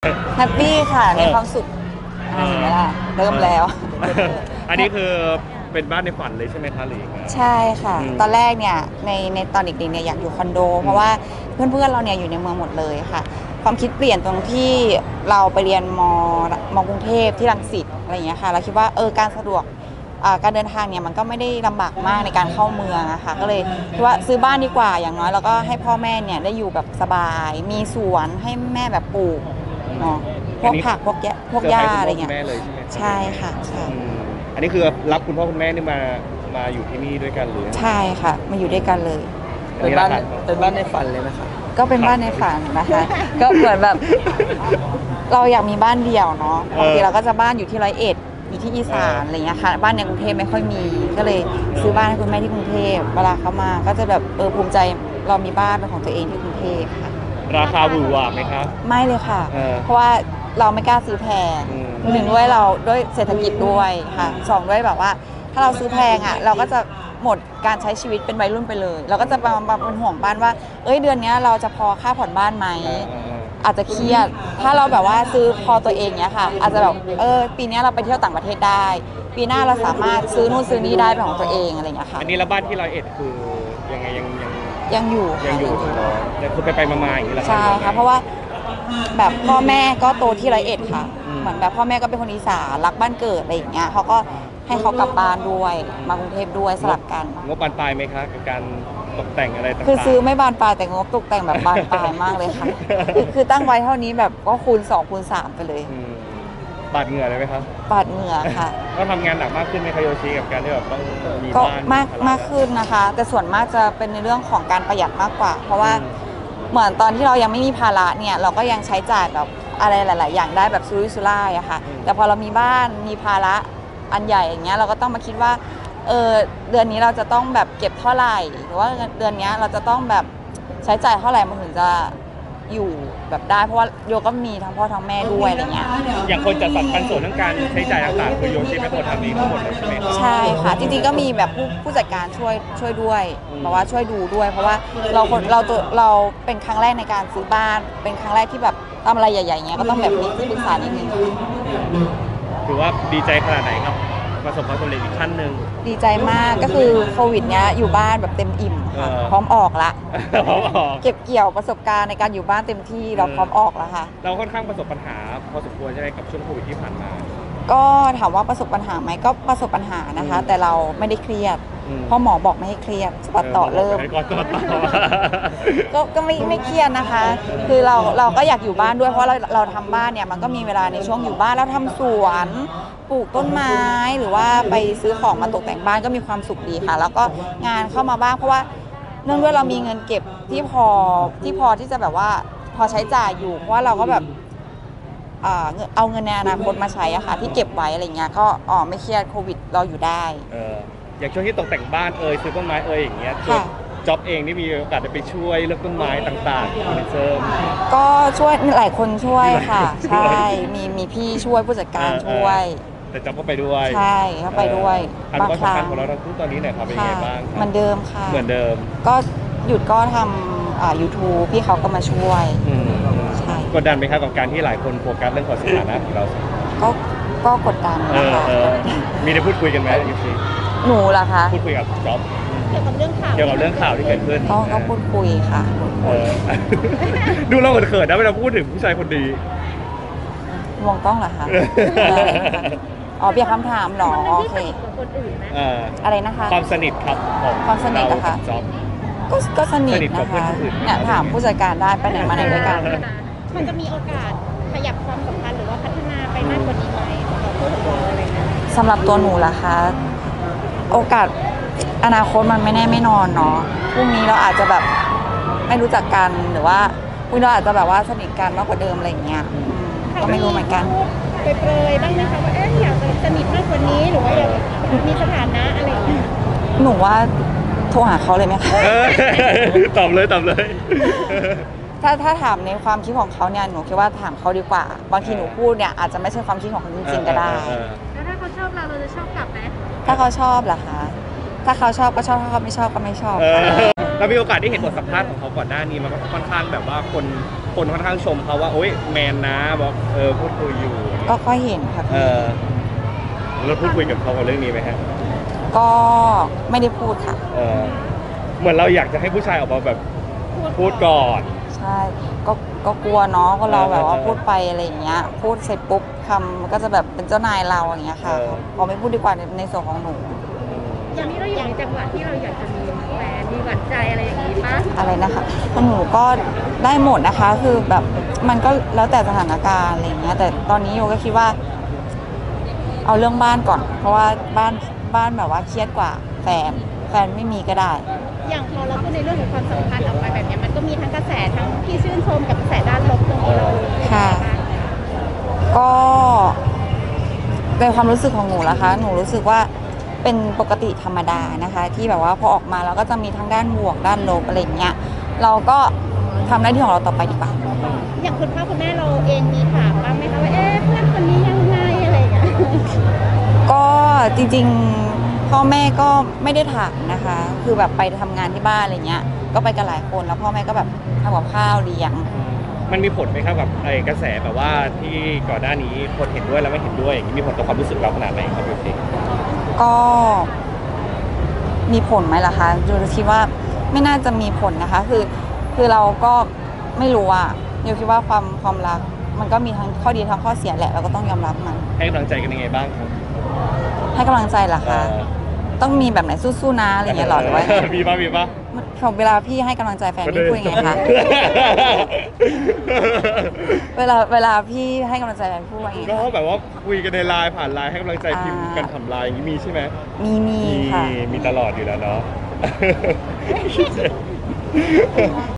แฮปปี้ค่ะในความสุขอะไรอย่างเงี้ยล่ะเริ่มแล้วอันนี้คือเป็นบ้านในฝันเลยใช่ไหมคะหรือยังไงใช่ค่ะตอนแรกเนี่ยในตอนเด็กๆเนี่ยอยากอยู่คอนโดเพราะว่าเพื่อนๆเราเนี่ยอยู่ในเมืองหมดเลยค่ะความคิดเปลี่ยนตรงที่เราไปเรียนมกรุงเทพที่รังสิตอะไรอย่างเงี้ยค่ะเราคิดว่าการสะดวกการเดินทางเนี่ยมันก็ไม่ได้ลำบากมากในการเข้าเมืองอะค่ะก็เลยคิดว่าซื้อบ้านดีกว่าอย่างน้อยเราก็ให้พ่อแม่เนี่ยได้อยู่แบบสบายมีสวนให้แม่แบบปลูกเนาะพวกผักพวกหญ้าอะไรเงี้ยใช่ค่ะใช่อันนี้คือรับคุณพ่อคุณแม่นี่มาอยู่ที่นี่ด้วยกันหรือใช่ค่ะมาอยู่ด้วยกันเลยเป็นบ้านในฝันเลยนะคะก็เป็นบ้านในฝันนะคะก็เหมือนแบบเราอยากมีบ้านเดี่ยวเนาะปกติเราก็จะบ้านอยู่ที่101อยู่ที่อีสานอะไรเงี้ยค่ะบ้านในกรุงเทพไม่ค่อยมีก็เลยซื้อบ้านให้คุณแม่ที่กรุงเทพเวลาเขามาก็จะแบบภูมิใจเรามีบ้านเป็นของตัวเองที่กรุงเทพค่ะราคาหวือหวาไหมครับไม่เลยค่ะเพราะว่าเราไม่กล้าซื้อแพงหนึ่งด้วยเราด้วยเศรษฐกิจด้วยค่ะสองด้วยแบบว่าถ้าเราซื้อแพงอ่ะเราก็จะหมดการใช้ชีวิตเป็นวัยรุ่นไปเลยเราก็จะมาเป็นห่วงบ้านว่าเดือนนี้เราจะพอค่าผ่อนบ้านไหมอาจจะเครียดถ้าเราแบบว่าซื้อพอตัวเองเนี้ยค่ะอาจจะแบบปีนี้เราไปเที่ยวต่างประเทศได้ปีหน้าเราสามารถซื้อนู่นซื้อนี่ได้เป็นของตัวเองอะไรเงี้ยค่ะอันนี้แล้วบ้านที่101คือยังไงยังอยู่ยังคือไปมาอย่างนี้แหละใช่ค่ะเพราะว่าแบบพ่อแม่ก็โตที่101ค่ะเหมือนแบบพ่อแม่ก็เป็นคนอีสานรักบ้านเกิดอะไรอย่างเงี้ยเขาก็ให้เขากลับบ้านด้วยมากรุงเทพด้วยสลับกันงบบานปลายไหมคะกับการตกแต่งอะไรต่างๆคือซื้อไม่บานปลายแต่งบตกแต่งแบบบานปลายมากเลยค่ะคือตั้งไว้เท่านี้แบบก็คูณ2คูณ3ไปเลยปาดเหงื่อเลยไหมครับปาดเหงื่อค่ะก็ทำงานหนักมากขึ้นไหมคะโยชิกับการที่แบบต้องมีก็บ้านมากขึ้นนะคะแต่ส่วนมากจะเป็นในเรื่องของการประหยัดมากกว่าเพราะว่าเหมือนตอนที่เรายังไม่มีภาระเนี่ยเราก็ยังใช้จ่ายแบบอะไรหลายๆอย่างได้แบบซุรุ่ยซุร่ายอะค่ะแต่พอเรามีบ้านมีภาระอันใหญ่อย่างเงี้ยเราก็ต้องมาคิดว่าเดือนนี้เราจะต้องแบบเก็บเท่าไหร่หรือว่าเดือนนี้เราจะต้องแบบใช้จ่ายเท่าไหร่มันถึงจะอยู่แบบได้เพราะว่าโยก็มีทั้งพ่อทั้งแม่ด้วยอะไรเงี้ยอย่างคนจัดสรรปันส่วนเรื่องการใช้จ่ายต่างๆคือโยชิเป็นคนทำเองทั้งหมดเลยใช่ไหมใช่ค่ะจริงๆก็มีแบบผู้จัดการช่วยด้วยแบบว่าช่วยดูด้วยเพราะว่าเราเป็นครั้งแรกในการซื้อบ้านเป็นครั้งแรกที่แบบทำอะไรใหญ่ๆเงี้ยก็ต้องแบบมีที่ปรึกษานิดนึงถือว่าดีใจขนาดไหนครับประสบความสำเร็จอีกขั้นหนึ่งดีใจมากก็คือโควิดเนี้ยอยู่บ้านแบบเต็มอิ่มค่ะพร้อมออกละเก็บเกี่ยวประสบการณ์ในการอยู่บ้านเต็มที่เราพร้อมออกแล้วค่ะเราค่อนข้างประสบปัญหาพอสมควรใช่ไหมกับช่วงโควิดที่ผ่านมาก็ถามว่าประสบปัญหาไหมก็ประสบปัญหานะคะแต่เราไม่ได้เครียดเพราะหมอบอกไม่ให้เครียดตัดต่อเริ่มก็ไม่เครียดนะคะคือเราก็อยากอยู่บ้านด้วยเพราะเราทำบ้านเนี่ยมันก็มีเวลาในช่วงอยู่บ้านแล้วทำสวนปลูกต้นไม้หรือว่าไปซื้อของมาตกแต่งบ้านก็มีความสุขดีค่ะแล้วก็งานเข้ามาบ้างเพราะว่าเนื่องด้วยเรามีเงินเก็บที่พอที่จะแบบว่าพอใช้จ่ายอยู่เพราะว่าเราก็แบบเอาเงินในอนาคตมาใช้อะค่ะที่เก็บไว้อะไรเงี้ยก็ไม่เครียดโควิดเราอยู่ได้อย่างช่วงที่ตกแต่งบ้านซื้อต้นไม้อย่างเงี้ยจ็อบเองนี่มีโอกาสได้ไปช่วยเลือกต้นไม้ต่างๆในเซิร์ฟก็ช่วยหลายคนช่วยค่ะใช่มีพี่ช่วยผู้จัดการช่วยแต่จ็อบก็ไปด้วยใช่ก็ไปด้วยบางครั้งของเราทั้งคู่ตอนนี้เนี่ยครับเป็นไงบ้างเหมือนเดิมค่ะเหมือนเดิมก็หยุดก็ทำYouTube พี่เขาก็มาช่วยใช่กดดันไหมครับกับการที่หลายคนโฟกัสเรื่องของสถานะของเราก็กดดันนะคะมีได้พูดคุยกันไหมยูซีหนูล่ะคะพูดคุยกับจ็อบเกี่ยวกับเรื่องข่าวที่เกิดขึ้นก็พูดคุยค่ะดูเราเขินๆนะเวลาพูดถึงผู้ชายคนดีมองกล้องเหรอคะเปลี่ยนคำถามหรอโอเคอะไรนะคะความสนิทครับความสนิทนะคะก็สนิทนะคะเนี่ยถามผู้จัดการได้ไปไหนมาไหนด้วยกันมันจะมีโอกาสขยับความสัมพันธ์หรือว่าพัฒนาไปมากกว่านี้ไหมสำหรับคู่ของเราอะไรเงี้ยสำหรับตัวหนูล่ะคะโอกาสอนาคตมันไม่แน่ไม่นอนเนาะพรุ่งนี้เราอาจจะแบบไม่รู้จักกันหรือว่าพรุ่งนี้เราอาจจะแบบว่าสนิทกันมากกว่าเดิมอะไรอย่างเงี้ยก็ไม่รู้เหมือนกันเปรยๆบ้างนะคะว่าอยากจะสนิทมากกว่านี้หรือว่าอยากมีสถานะอะไรอย่างเงี้ยหนูว่าโทรหาเขาเลยไหมคะตอบเลยถ้าถามในความคิดของเขาเนี่ยหนูคิดว่าถามเขาดีกว่าบางทีหนูพูดเนี่ยอาจจะไม่ใช่ความคิดของเขาจริงๆก็ได้แล้วถ้าเขาชอบเราจะชอบกลับไหมถ้าเขาชอบเหรอคะถ้าเขาชอบก็ชอบถ้าเขาไม่ชอบก็ไม่ชอบเรามีโอกาสได้เห็นบทสัมภาษณ์ของเขาก่อนหน้านี้มันก็ค่อนข้างแบบว่าคนคนค่อนข้างชมเขาว่าโอ๊ยแมนนะบอกพูดคุยอยู่ก็เห็นค่ะเราพูดคุยกับเขากับเรื่องนี้ไหมฮะก็ไม่ได้พูดค่ะเหมือนเราอยากจะให้ผู้ชายออกมาแบบพูดก่อนใช่ก็กลัวเนาะก็เราแบบว่าเออพูดไปอะไรอย่างเงี้ยพูดเสร็จปุ๊บคำมันก็จะแบบเป็นเจ้านายเราอย่างเงี้ยค่ะเออพอไม่พูดดีกว่าในส่วนของหนูอย่างนี้เราอยู่ในจังหวะที่เราอยากจะมีแฟนมีหวานใจอะไรอย่างนี้ปะอะไรนะคะหนูก็ได้หมดนะคะ คือแบบมันก็แล้วแต่สถานการณ์อะไรอย่างเงี้ยแต่ตอนนี้โยก็คิดว่า เอาเรื่องบ้านก่อน เพราะว่าบ้านแบบว่าเครียดกว่าแฟนไม่มีก็ได้อย่างพอเราพูดในเรื่องของความสัมพันธ์ออกไปแบบเนี้ยมันก็มีทั้งกระแสทั้งที่ชื่นชมกับกระแสด้านลบตรงนี้เราค่ะ ก็ในความรู้สึกของหนูนะคะ หนูรู้สึกว่าเป็นปกติธรรมดานะคะ ที่แบบว่าพอออกมาเราก็จะมีทั้งด้านบวกด้านลบอะไรอย่างเงี้ยเราก็ทำหน้าที่ของเราต่อไปดีกว่าอย่างคุณพ่อคุณแม่เราเองมีถามบ้างไหมคะว่าเพื่อนคนนี้ยังไงอะไรอย่างเงี้ยก็จริงๆพ่อแม่ก็ไม่ได้ถามนะคะ คือแบบไปทำงานที่บ้านอะไรเงี้ยก็ไปกันหลายคนแล้วพ่อแม่ก็แบบทำกับข้าวเลี้ยงมันมีผลไหมครับกับกระแสแบบว่าที่ก่อนหน้านี้คนเห็นด้วยแล้วไม่เห็นด้วยอย่างนี้มีผลต่อความรู้สึกเราขนาดไหนครับพี่ก็มีผลไหมล่ะคะดูคิดว่าไม่น่าจะมีผลนะคะ คือเราก็ไม่รู้อะโยคิดว่าความรักมันก็มีทั้งข้อดีทั้งข้อเสียแหละเราก็ต้องยอมรับมันให้กำลังใจกันยังไงบ้างครับให้กำลังใจเหรอคะต้องมีแบบไหนสู้ๆนะอะไรอย่างเงี้ยหรอหรือว่ามีป่ะของเวลาพี่ให้กำลังใจแฟนพี่พูดยังไงคะ เวลาพี่ให้กำลังใจแฟนพูดว่ายังไงก็คะแบบว่าคุยกันในไลน์ผ่านไลน์ให้กำลังใจพิมพ์กันทำไลน์อย่างนี้มีใช่ไหมมีค่ะมีตลอดอยู่แล้วเนาะ